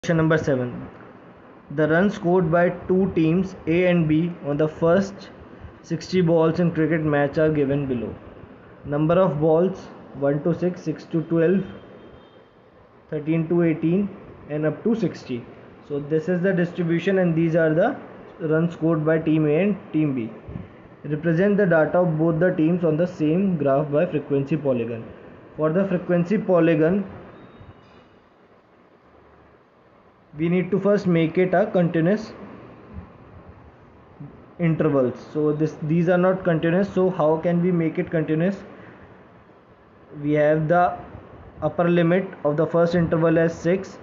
Question number 7. The runs scored by two teams A and B on the first 60 balls in cricket match are given below. Number of balls 1 to 6, 6 to 12, 13 to 18 and up to 60. So this is the distribution and these are the runs scored by team A and team B. Represent the data of both the teams on the same graph by frequency polygon. For the frequency polygon, we need to first make it a continuous intervals. So these are not continuous, so how can we make it continuous? We have the upper limit of the first interval as 6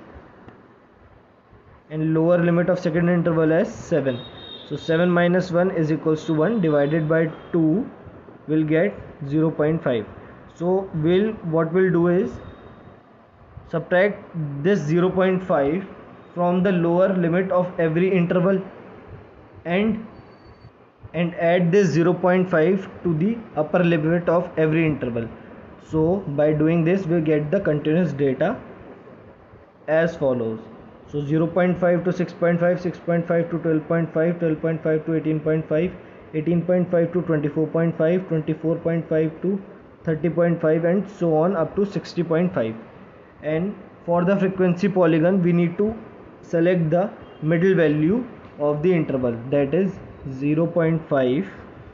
and lower limit of second interval as 7. So 7 minus 1 is equals to 1, divided by 2 will get 0.5. So what we'll do is subtract this 0.5 from the lower limit of every interval and add this 0.5 to the upper limit of every interval. So by doing this we get the continuous data as follows. So 0.5 to 6.5, 6.5 to 12.5, 12.5 to 18.5, 18.5 to 24.5, 24.5 to 30.5 and so on up to 60.5. And for the frequency polygon we need to select the middle value of the interval, that is 0.5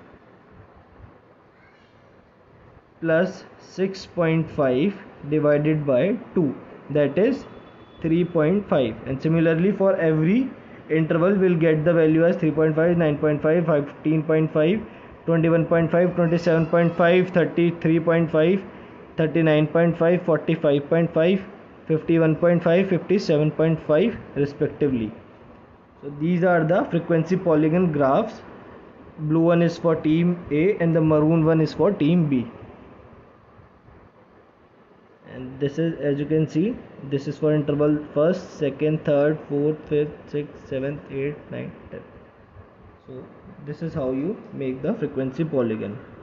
plus 6.5 divided by 2, that is 3.5. and similarly for every interval we'll get the value as 3.5, 9.5, 15.5, 21.5, 27.5, 33.5, 39.5, 45.5, 51.5, 57.5 respectively. So these are the frequency polygon graphs. Blue one is for team A and the maroon one is for team B. And this is, as you can see, this is for interval first, second, third, fourth, fifth, sixth, seventh, eighth, ninth, 10th. So this is how you make the frequency polygon.